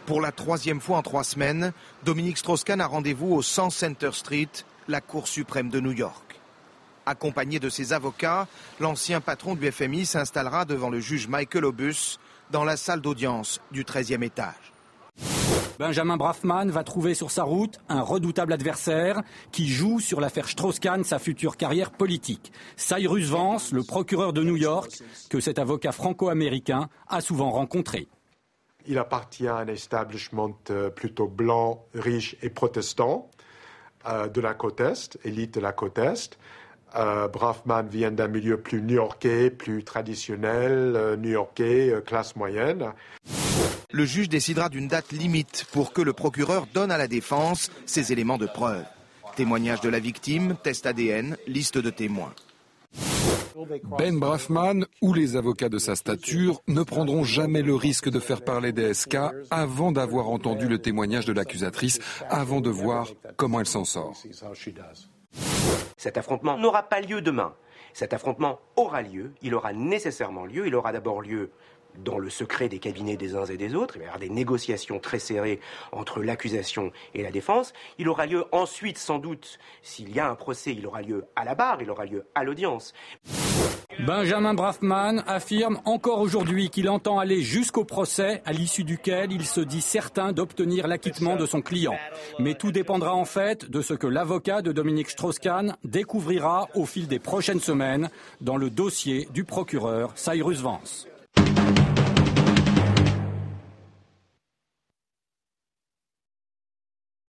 Pour la troisième fois en 3 semaines, Dominique Strauss-Kahn a rendez-vous au 100 Center Street, la Cour suprême de New York. Accompagné de ses avocats, l'ancien patron du FMI s'installera devant le juge Michael Obus dans la salle d'audience du 13e étage. Benjamin Brafman va trouver sur sa route un redoutable adversaire qui joue sur l'affaire Strauss-Kahn sa future carrière politique. Cyrus Vance, le procureur de New York, que cet avocat franco-américain a souvent rencontré. Il appartient à un establishment plutôt blanc, riche et protestant de la côte Est, élite de la côte Est. Brafman vient d'un milieu plus new-yorkais, plus traditionnel, new-yorkais, classe moyenne. Le juge décidera d'une date limite pour que le procureur donne à la défense ses éléments de preuve. Témoignage de la victime, test ADN, liste de témoins. Ben Brafman ou les avocats de sa stature ne prendront jamais le risque de faire parler DSK avant d'avoir entendu le témoignage de l'accusatrice, avant de voir comment elle s'en sort. Cet affrontement n'aura pas lieu demain. Cet affrontement aura lieu, il aura nécessairement lieu, il aura d'abord lieu dans le secret des cabinets des uns et des autres. Il va y avoir des négociations très serrées entre l'accusation et la défense. Il aura lieu ensuite, sans doute, s'il y a un procès, il aura lieu à la barre, il aura lieu à l'audience. Benjamin Brafman affirme encore aujourd'hui qu'il entend aller jusqu'au procès, à l'issue duquel il se dit certain d'obtenir l'acquittement de son client. Mais tout dépendra en fait de ce que l'avocat de Dominique Strauss-Kahn découvrira au fil des prochaines semaines dans le dossier du procureur Cyrus Vance.